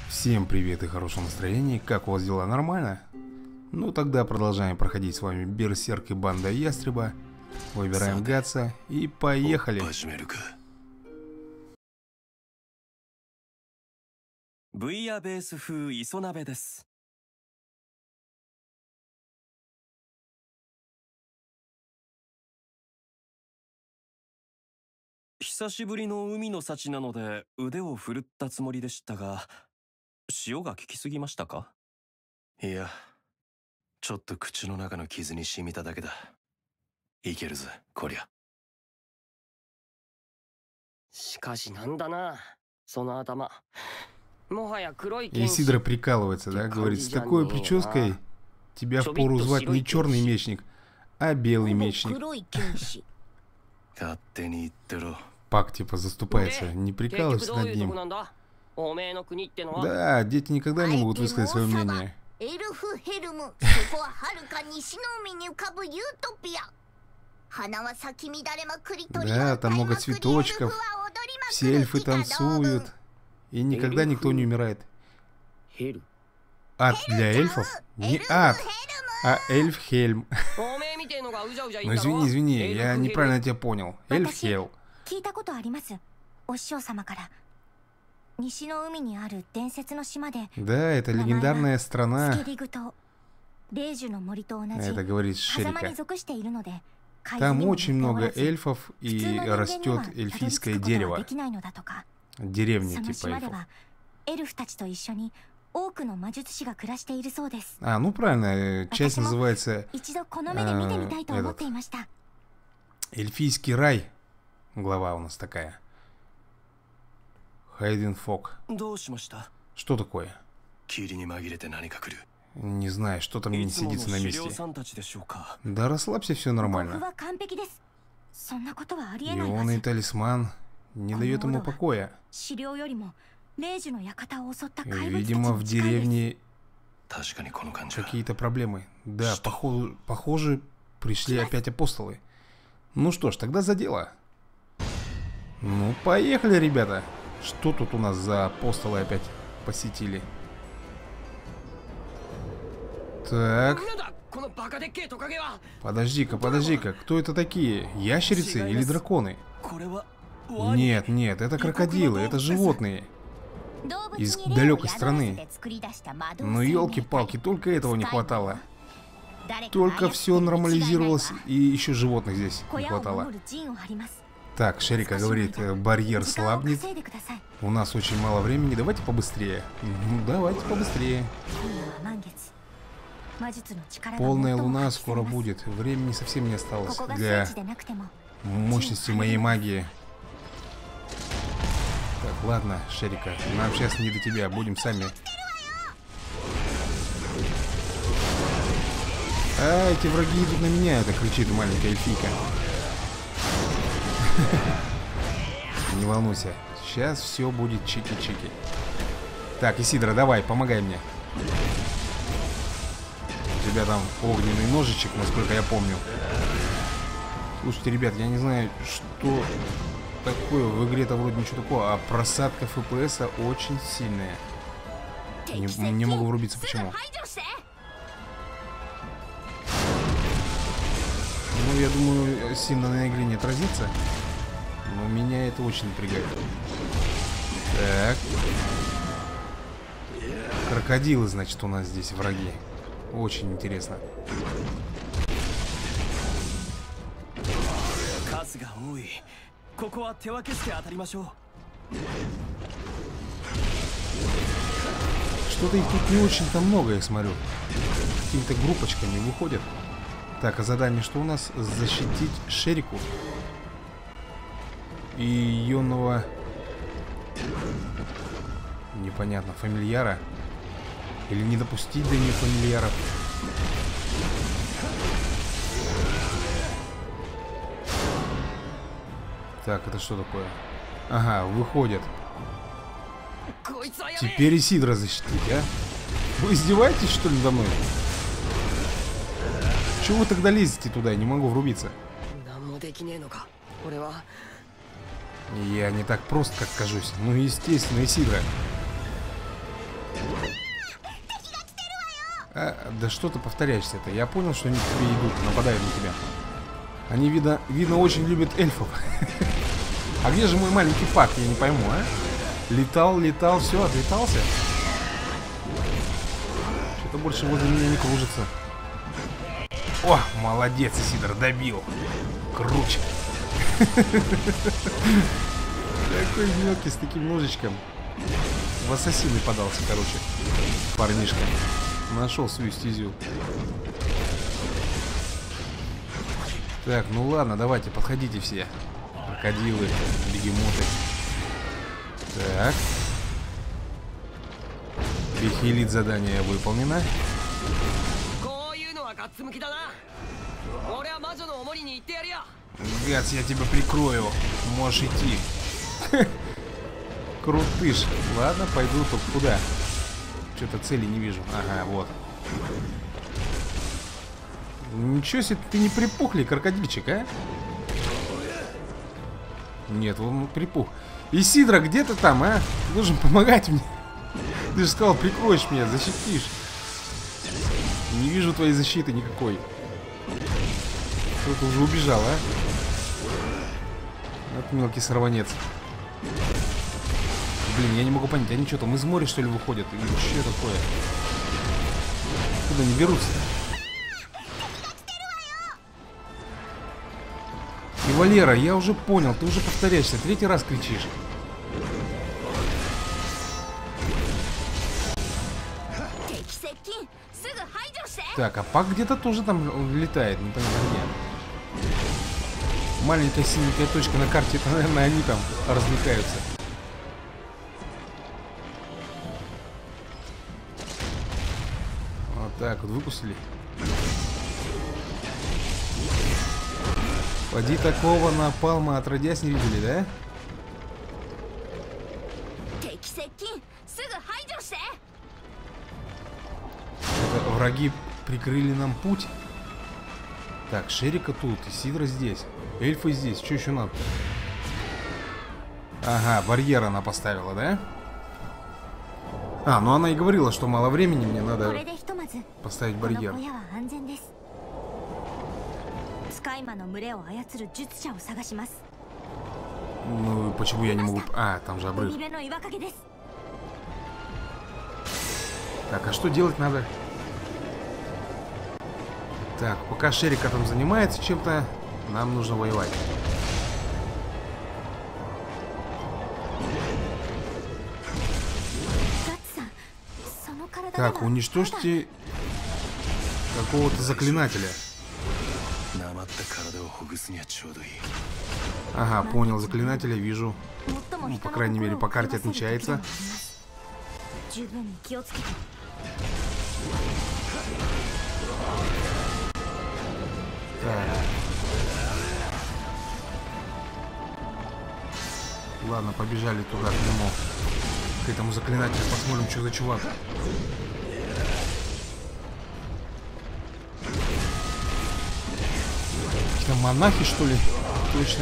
Всем привет и хорошего настроения. Как у вас дела? Нормально? Ну тогда продолжаем проходить с вами Берсерк и Банда Ястреба. Выбираем Гатса и поехали. VR ベース風磯鍋です。久しぶりの海の幸なので腕を振るったつもりでしたが、塩が効きすぎましたか？ いや、ちょっと口の中の傷に染みただけだ。いけるぜ、こりゃ。 しかしなんだな、その頭。 Исидра прикалывается, да? Говорит, с такой прической тебя впору звать не черный мечник, а белый мечник. Пак типа заступается, не прикалывайся над ним. Да, дети никогда не могут высказать свое мнение. Да, там много цветочков, все эльфы танцуют. И никогда никто не умирает. Ад для эльфов? Не ад, а Эльфхельм. Ну извини, я неправильно тебя понял. Эльфхелм. Да, это легендарная страна. Это говорит Шерика. Там очень много эльфов и растет эльфийское дерево. Деревня типа эльфов. А, ну правильно, часть называется Эльфийский рай. Глава у нас такая. Хайден Фок. Что такое? Не знаю, что-то мне не сидится на месте. Да расслабься, все нормально. Ионный талисман не дает ему покоя. Видимо, в деревне какие-то проблемы. Да, похоже, пришли опять апостолы. Ну что ж, тогда за дело. Ну, поехали, ребята. Что тут у нас за апостолы опять посетили? Так. Подожди-ка, кто это такие? Ящерицы или драконы? Нет, это крокодилы, это животные. Из далекой страны. Ну елки-палки, только этого не хватало. Только все нормализировалось, и еще животных здесь не хватало. Так, Шерика говорит, барьер слабнет. У нас очень мало времени, давайте побыстрее. Давайте побыстрее. Полная луна скоро будет. Времени совсем не осталось для мощности моей магии. Так, ладно, Шерика, нам сейчас не до тебя, будем сами. А, эти враги идут на меня, это кричит маленькая эльфийка. Не волнуйся, сейчас все будет чики-чики. Так, Исидра, давай, помогай мне. У тебя там огненный ножичек, насколько я помню. Слушайте, ребят, я не знаю, что такое в игре-то вроде ничего такого, а просадка FPS очень сильная. Не могу врубиться, почему. Ну, я думаю, сильно на игре не отразится. Но меня это очень напрягает. Так. Крокодилы, значит, у нас здесь враги. Очень интересно. Что-то их тут не очень-то много, я смотрю. Какими-то группочками выходят. Так, а задание что у нас? Защитить Шерику и юного непонятно, фамильяра. Или не допустить до нее фамильяров. Так, это что такое? Ага, выходят. Теперь Исидра защитить, а? Вы издеваетесь, что ли, надо мной? Чего вы тогда лезете туда? Я не могу врубиться. Я не так прост, как кажусь. Ну, естественно, Исидра. Да что ты повторяешься-то? Я понял, что они к тебе идут, нападают на тебя. Они, видно, очень любят эльфов. А где же мой маленький пак? Я не пойму, а? Летал, все, отлетался. Что-то больше возле меня не кружится. О, молодец, Исидор, добил. Круче. Такой мелкий, с таким ножичком. В ассасины подался, короче. Парнишка. Нашел свою стезю. Так, ну ладно, давайте, подходите все. Крокодилы, бегемоты. Так. Бихилит задание выполнено. Гац, я тебя прикрою. Можешь идти. Крутыш. Ладно, пойду, только куда? Что-то цели не вижу. Ага, вот. Ничего себе, ты не припухли, крокодильчик, а? Нет, он припух. Исидра, где ты там, а? Ты должен помогать мне. Ты же сказал, прикроешь меня, защитишь. Не вижу твоей защиты никакой. Кто-то уже убежал, а? Вот мелкий сорванец. Блин, я не могу понять, они что там из моря, что ли, выходят? Или что такое? Куда они берутся? И Валера, я уже понял, ты уже повторяешься, третий раз кричишь. Так, а Пак где-то тоже там летает, непонятно где. Маленькая синенькая точка на карте, это, наверное, они там развлекаются. Вот так вот выпустили. Поди, такого напалма отродясь не видели, да? Это враги прикрыли нам путь. Так, Шерика тут, Исидра здесь, эльфы здесь, что еще надо? Ага, барьер она поставила, да? А, ну она и говорила, что мало времени, мне надо поставить барьер. Ну, почему я не могу... А, там же обрыв. Так, а что делать надо? Так, пока Шерика там занимается чем-то, нам нужно воевать. Так, уничтожьте какого-то заклинателя. Ага, понял, заклинателя вижу. Ну, по крайней мере, по карте отмечается. Так. Ладно, побежали туда, к нему. К этому заклинателю, посмотрим, что за чувак. Какие-то монахи, что ли? Точно.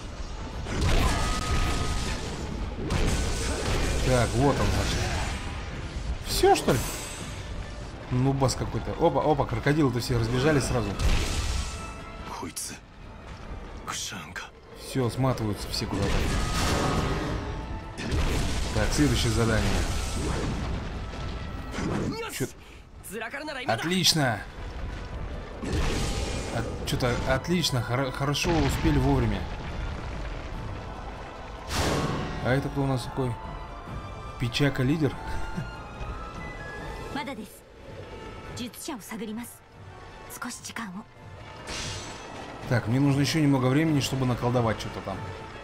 Так, вот он, значит. Все, что ли? Ну, бас какой-то. Опа, опа, крокодилы-то все разбежались сразу. Все, сматываются все куда-то. Так, следующее задание. Отлично! Что-то отлично, хорошо успели вовремя. А это кто у нас такой? Пичака лидер? Так, мне нужно еще немного времени, чтобы наколдовать что-то там.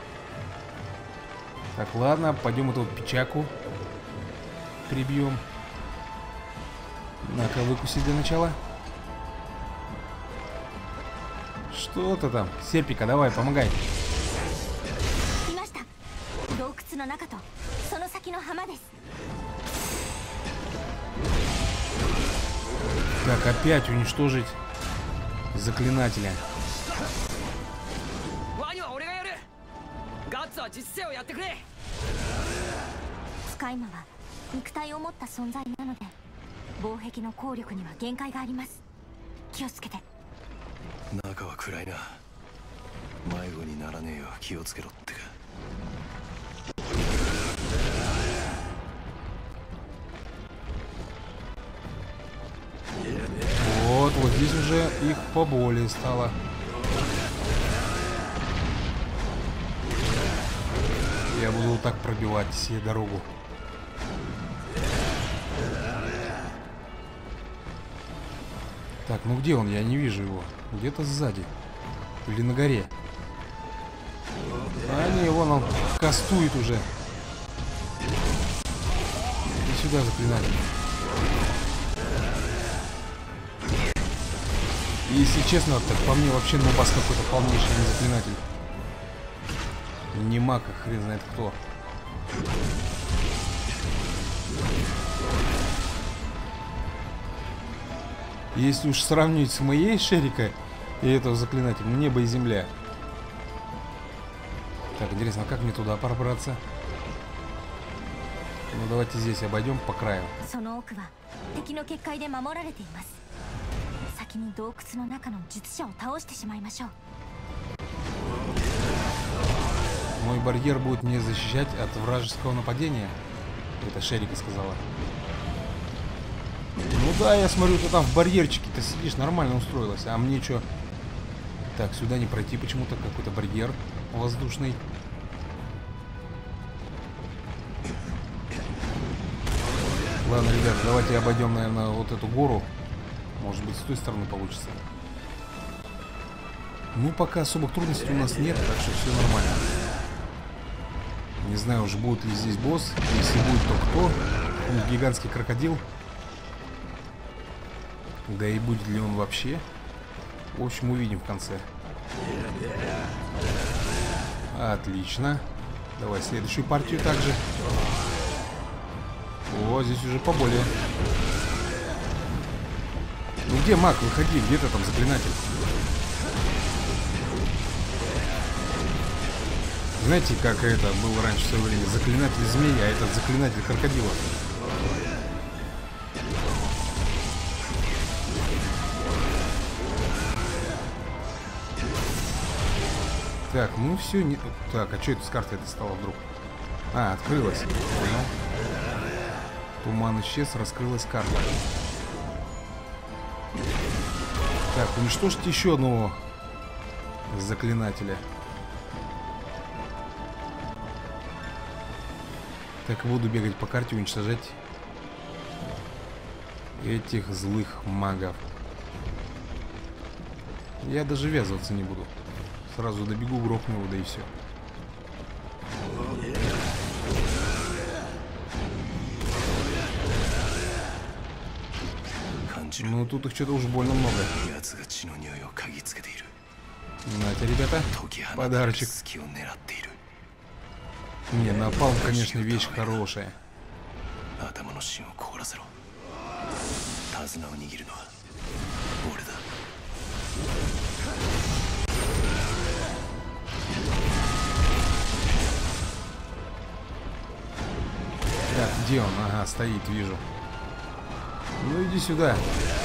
Так, ладно, пойдем эту вот Пичаку прибьем. На-ка, выкусить для начала. Что-то там. Серпика, давай, помогай. Так, опять уничтожить заклинателя. 中は暗いな。迷子にならねえよ、気をつけろってか。 Вот здесь уже их поболее стало. Я буду вот так пробивать себе дорогу. Так, ну где он? Я не вижу его. Где-то сзади. Или на горе. А не, вон он кастует уже. Иди сюда, заклинатель. И если честно, так по мне вообще нубас какой-то полнейший, не заклинатель. Не маг, а хрен знает кто. Если уж сравнить с моей Шерика и этого заклинателя, небо и земля. Так, интересно, а как мне туда пробраться? Ну давайте здесь обойдем по краю. Мой барьер будет меня защищать от вражеского нападения. Это Шерика сказала. Ну да, я смотрю, ты там в барьерчике ты сидишь, нормально устроилась. А мне что? Так, сюда не пройти почему-то, какой-то барьер воздушный. Ладно, ребят, давайте обойдем, наверное, вот эту гору. Может быть, с той стороны получится. Ну, пока особых трудностей у нас нет, так что все нормально. Не знаю уж, будет ли здесь босс. Если будет, то кто? Гигантский крокодил. Да и будет ли он вообще? В общем, увидим в конце. Отлично. Давай следующую партию также. О, здесь уже поболее. Ну где маг? Выходи, где ты там, заклинатель? Знаете, как это было раньше в свое время? Заклинатель змеи, а этот заклинатель крокодила. Так, ну все, не... Так, а что это с картой это стало вдруг? А, открылась. Понял. Туман исчез, раскрылась карта. Так, уничтожьте еще одного заклинателя. Так, буду бегать по карте, уничтожать этих злых магов. Я даже ввязываться не буду. Сразу добегу, грохну его, да и все. Ну, тут их что-то уж больно много. Нате, ребята, подарочек. Не, напалм, конечно, вещь хорошая. Так, где он? Ага, стоит, вижу. Ну иди сюда.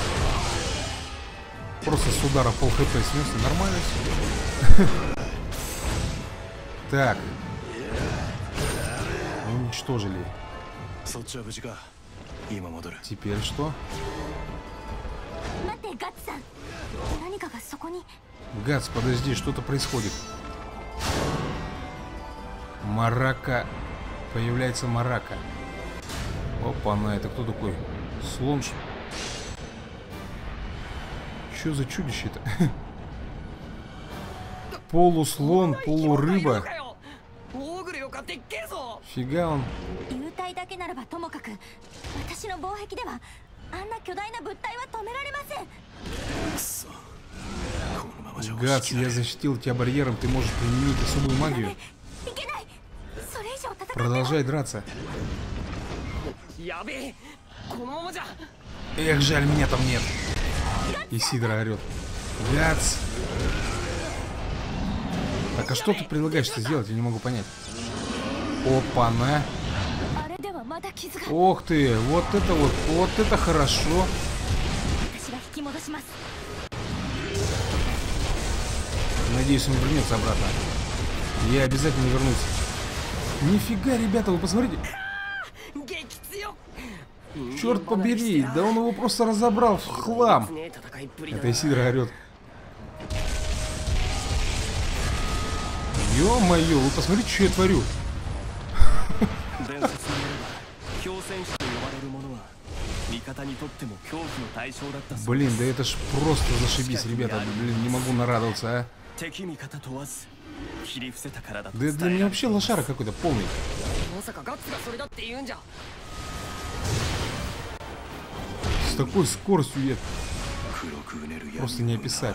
Просто с удара пол хп снес. Нормально все. Так. Уничтожили. Теперь что? Гац, подожди, что-то происходит. Марака. Появляется Марака. Опа-на, это кто такой? Слон. Что за чудище-то? Полуслон, полурыба. Фига он. Гац, я защитил тебя барьером, ты можешь применить особую магию. Продолжай драться. Эх, жаль, меня там нет. Исидра орет. Гац. Так, а что ты предлагаешь-то сделать? Я не могу понять. Опа-на. Ох ты, вот это хорошо. Надеюсь, он вернется обратно. Я обязательно вернусь. Нифига, ребята, вы посмотрите. Черт побери, да он его просто разобрал в хлам. Это Исидра орет. Ё-моё, вы посмотрите, что я творю. Блин, да это ж просто зашибись, ребята. Блин, не могу нарадоваться, а. Да для меня вообще лошара какой-то полный. С такой скоростью я... Просто не описать.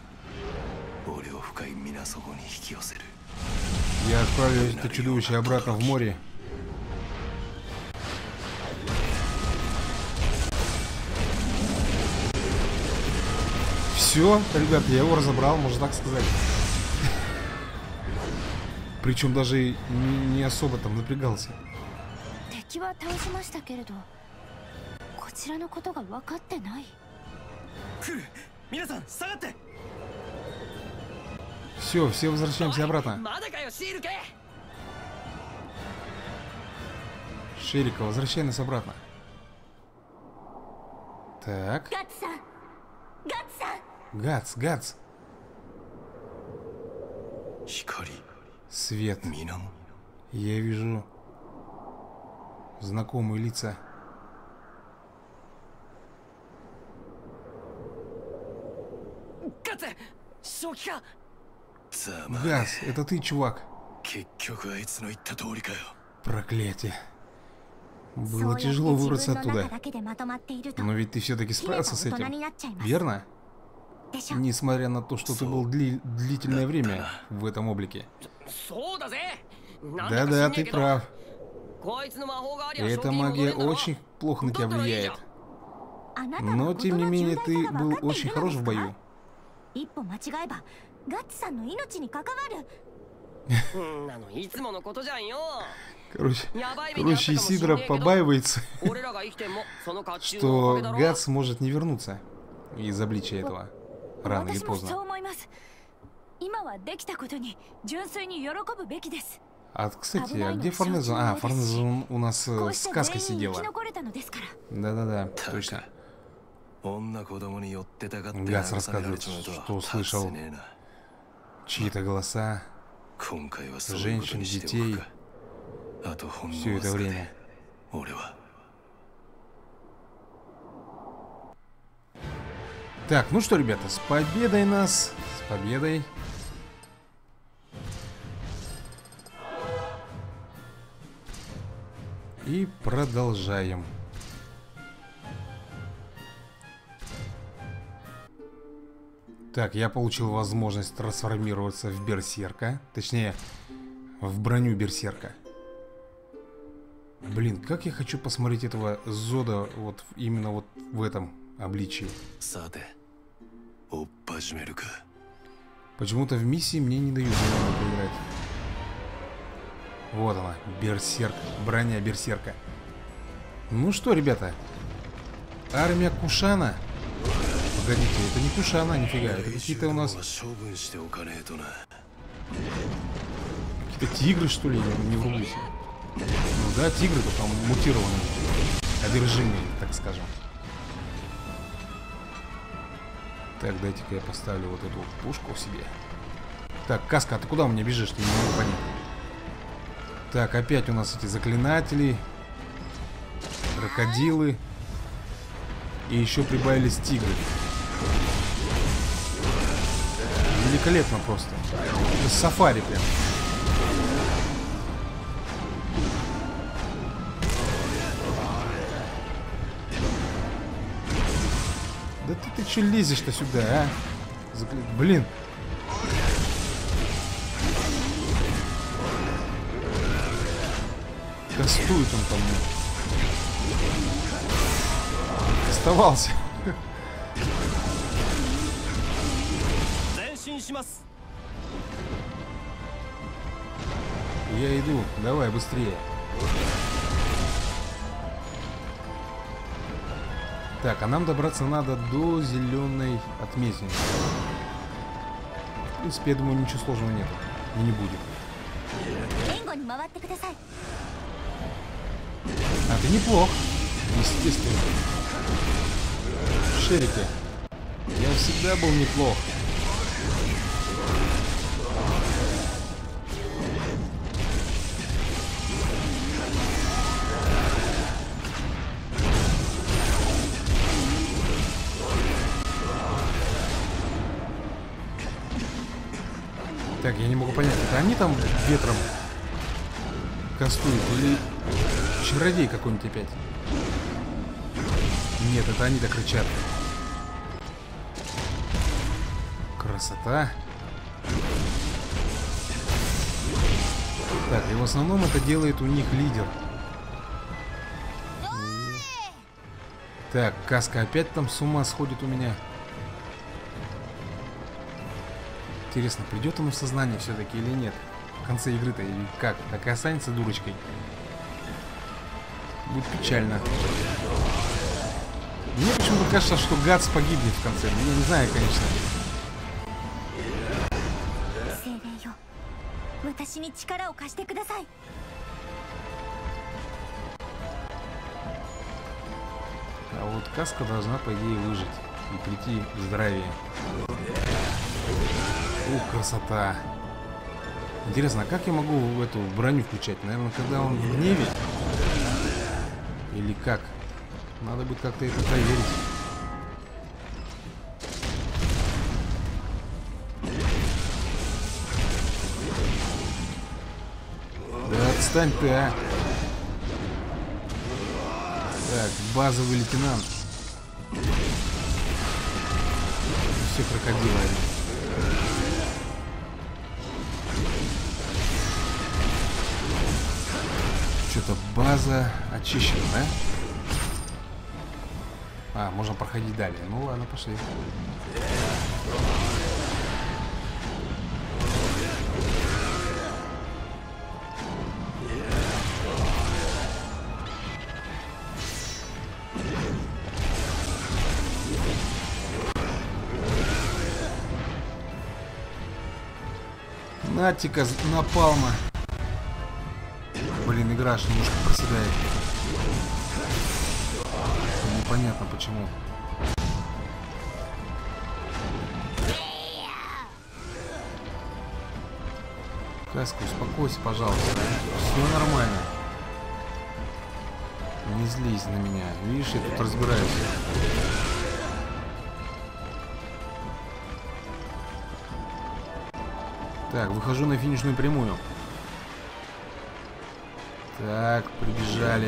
Я отправлю это чудовище обратно в море. Все, ребят, я его разобрал, можно так сказать. Причем даже не особо там напрягался. Все возвращаемся обратно. Шерика, возвращай нас обратно. Так. Гац. Свет. Я вижу знакомые лица. Газ, это ты, чувак. Проклятие. Было тяжело выбраться оттуда. Но ведь ты все-таки справился с этим, верно? Несмотря на то, что ты был длительное время в этом облике. Да-да, ты прав. Эта магия очень плохо на тебя влияет. Но, тем не менее, ты был очень хорош в бою. Короче, Исидра побаивается, что Гац может не вернуться из обличия этого. Рано или поздно. А, кстати, а где Форнезон? А, Форнезон у нас с Каской сидела. Да-да-да, точно. Гац рассказывает, что услышал чьи-то голоса, женщин, детей, все это время. Так, ну что, ребята, с победой нас, с победой. И продолжаем. Так, я получил возможность трансформироваться в берсерка. Точнее, в броню берсерка. Блин, как я хочу посмотреть этого Зода вот именно вот в этом обличии. Почему-то в миссии мне не дают поиграть. Вот она, берсерк, броня берсерка. Ну что, ребята, армия Кушана. Погодите, это не Кушана, нифига, это какие-то у нас какие-то тигры, что ли, не врубусь. Ну да, тигры, то там мутированы, одержимые, так скажем. Так, дайте-ка я поставлю вот эту пушку себе. Так, Каска, а ты куда у меня бежишь? Не могу понять. Так, опять у нас эти заклинатели, крокодилы. И еще прибавились тигры. Великолепно просто. Это сафари прям. Да ты что лезешь-то сюда, а? Блин. Кастует он там. Оставался. Я иду, давай быстрее. Так, а нам добраться надо до зеленой отметины. В принципе, я думаю, ничего сложного нет. И не будет. А ты неплох. Естественно. Шерики. Я всегда был неплох. Так, я не могу понять, это они там ветром кастуют или чародей какой-нибудь опять? Нет, это они так кричат. Красота. Так, и в основном это делает у них лидер. Так, Каска опять там с ума сходит у меня. Интересно, придет ему в сознание все-таки или нет? В конце игры-то или как? Так и останется дурочкой. Будет печально. Мне почему-то кажется, что Гатс погибнет в конце. Я не знаю, конечно. А вот Каска должна, по идее, выжить и прийти в здравие. Ух, красота. Интересно, а как я могу эту броню включать? Наверное, когда он в гневе? Или как? Надо будет как-то это проверить. Да отстань ты, а! Так, базовый лейтенант. Все крокодилы. Что-то база очищена, да? А, можно проходить далее. Ну ладно, пошли. Натика напалма. Блин, игра аж немножко проседает. Непонятно почему. Каска, успокойся, пожалуйста. Все нормально. Не злись на меня. Видишь, я тут разбираюсь. Так, выхожу на финишную прямую. Так, прибежали.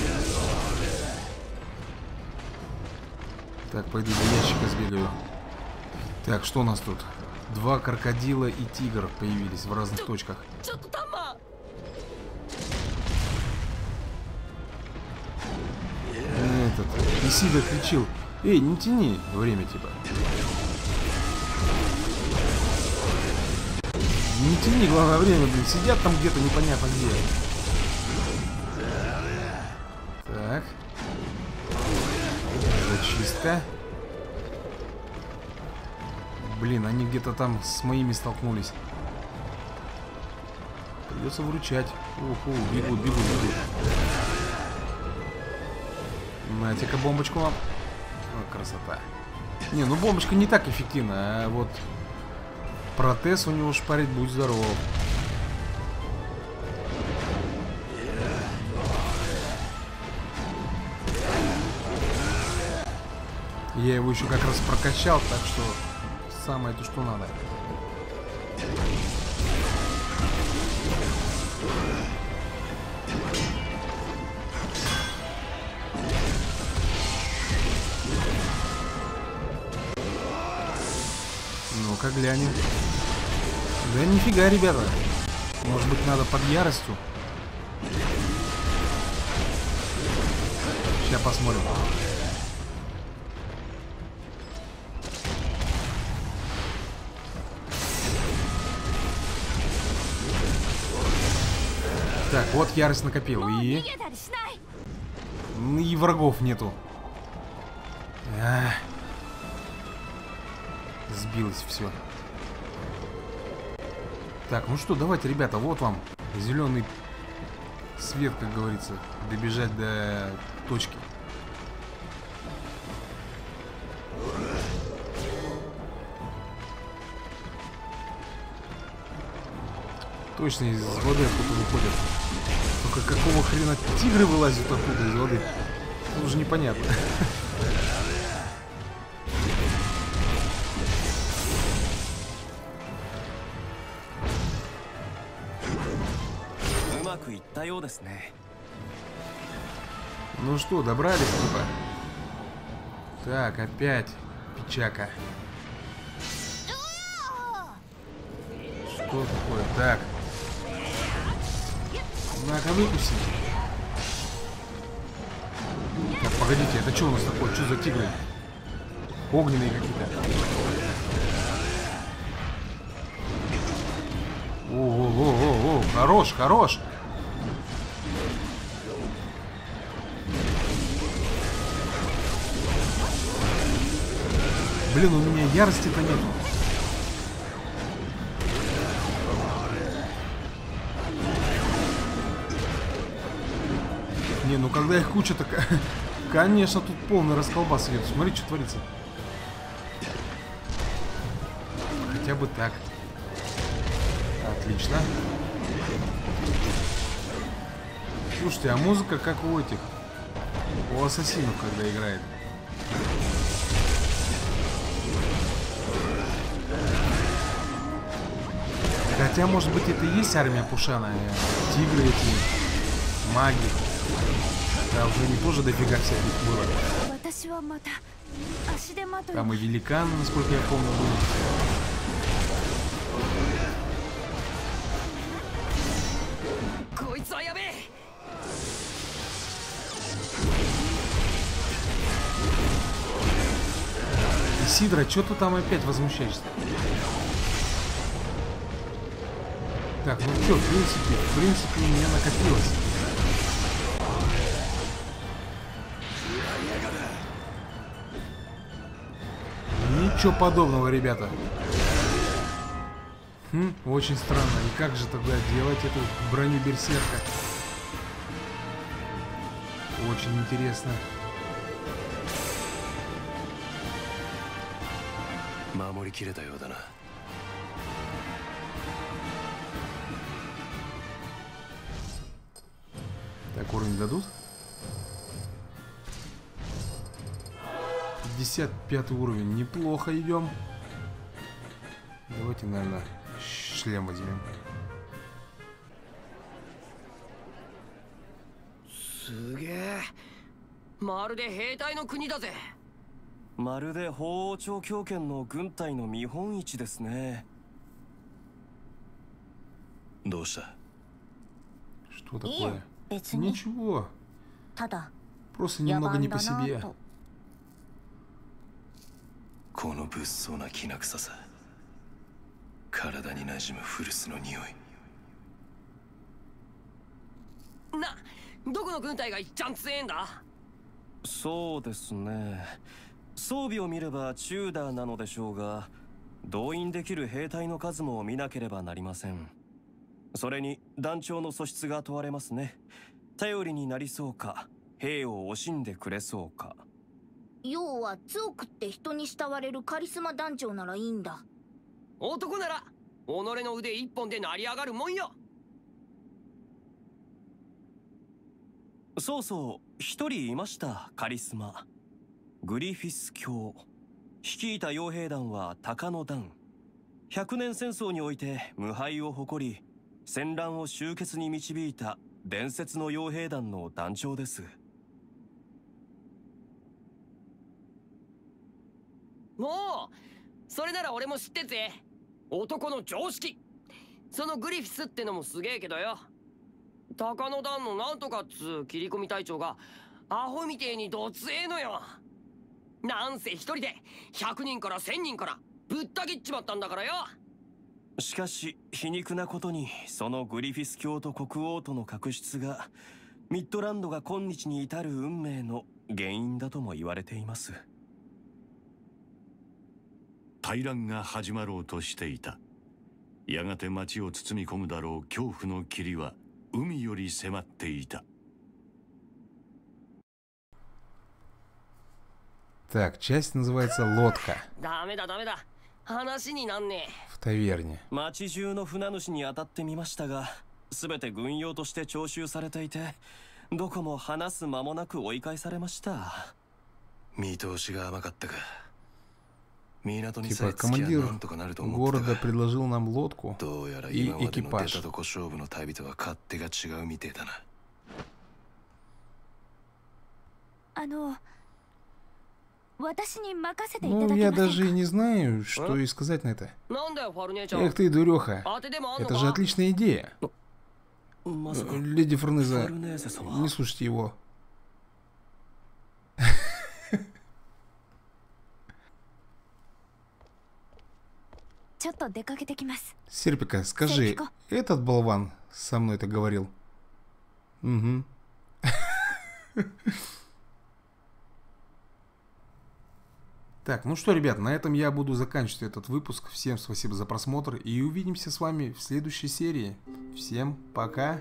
Так, пойду до ящика сбегаю. Так, что у нас тут? Два крокодила и тигр появились в разных точках. Этот Исида кричил: эй, не тяни время, типа. Не тяни, главное, время, блин. Сидят там где-то непонятно где. Так. Зачистка. Блин, они где-то там с моими столкнулись. Придется выручать. Уху, бегут, бегут, бегут. На-ка бомбочку вам. О, красота. Не, ну бомбочка не так эффективна, а вот протез у него шпарит, будь здоров. Я его еще как раз прокачал, так что самое то, что надо. Ну-ка глянем. Да нифига, ребята. Может быть, надо под яростью. Сейчас посмотрим. Так, вот ярость накопил. И врагов нету. Сбилось все. Так, ну что, давайте, ребята, вот вам зеленый свет, как говорится, добежать до точки. Точно из воды оттуда выходят. Только какого хрена тигры вылазят оттуда из воды? Это уже непонятно. Ну что, добрались, типа? Так, опять печака. Что такое? Так. На-ка, выкуси. Так, погодите, это что у нас такое? Что за тигры? Огненные какие-то. О-о-о-о-о, хорош, хорош. Блин, у меня ярости-то нету. Не, ну когда их куча, так конечно, тут полный расколбас идет. Смотри, что творится. Хотя бы так. Отлично. Слушайте, а музыка как у этих, у ассасинов, когда играет. Хотя, может быть, это и есть армия Пушана. Тигры эти, маги. Да, уже не тоже дофига всяких было. Там и великаны, насколько я помню, были. Исидра, что ты там опять возмущаешься? Так, ну что, в принципе, у меня накопилось. Ничего подобного, ребята. Очень странно. И как же тогда делать эту броню берсерка? Очень интересно. Так, уровень дадут? 55 уровень. Неплохо идем. Давайте, наверное, шлем возьмем. まるで鳳凰長狂犬の軍隊の見本市ですね。 どうした？ Что такое? Ничего. Просто немного не по себе. この物騒なきな臭さ。体に馴染む古巣の匂い。 どこの軍隊がいっちゃん強えんだ？ そうですね。装備を見ればチューダーなのでしょうが、動員できる兵隊の数も見なければなりません。それに団長の素質が問われますね。頼りになりそうか、兵を惜しんでくれそうか。 要は強くって人に慕われるカリスマ団長ならいいんだ。 男なら己の腕一本で成り上がるもんよ。 そうそう、一人いました、カリスマ。グリフィス卿。率いた傭兵団は鷹の団。100年戦争において無敗を誇り、戦乱を終結に導いた伝説の傭兵団の団長です。 もうそれなら俺も知ってぜ。男の常識。そのグリフィスってのもすげえけどよ。鷹の団のなんとかっつう切り込み隊長がアホみてえにどつええのよ。なんせ一人で100人から1000人からぶった切っちまったんだからよ。 しかし皮肉なことに、そのグリフィス卿と国王との確執がミッドランドが今日に至る運命の原因だとも言われています。 大乱が始まろうとしていた。やがて町を包み込むだろう恐怖の霧は海より迫っていた。 Так, часть называется «Лодка» ダメだダメだ。話になんね в таверне. 町中の船主に当たってみましたが、全て軍用として徴収されていて、どこも話す間もなく追い返されました。 見通しが甘かったか。港に Типа さえ着きゃ командир なんとかなると思ってた города が、 предложил нам лодку どうやら и 今までの出 экипаж. たとこ勝負の旅とは勝手が違うみてえだな。 私に任せていた Ну, だけ я ません даже и か не знаю, что и сказать на это. え。なんだよファル姉ちゃん。 Эх ты, дуреха. 当てでもあんの Это же か。 отличная идея. まさか Леди ファ Форнеза, ルネーゼ様 не слушайте его. Серпика, скажи, Серпико. этот болван со мной это говорил? Угу. Так, ну что, ребят, на этом я буду заканчивать этот выпуск. Всем спасибо за просмотр и увидимся с вами в следующей серии. Всем пока.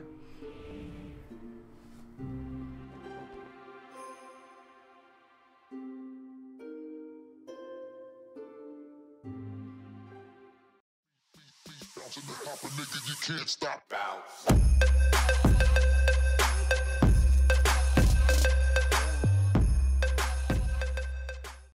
Nigga, you can't stop. Bounce.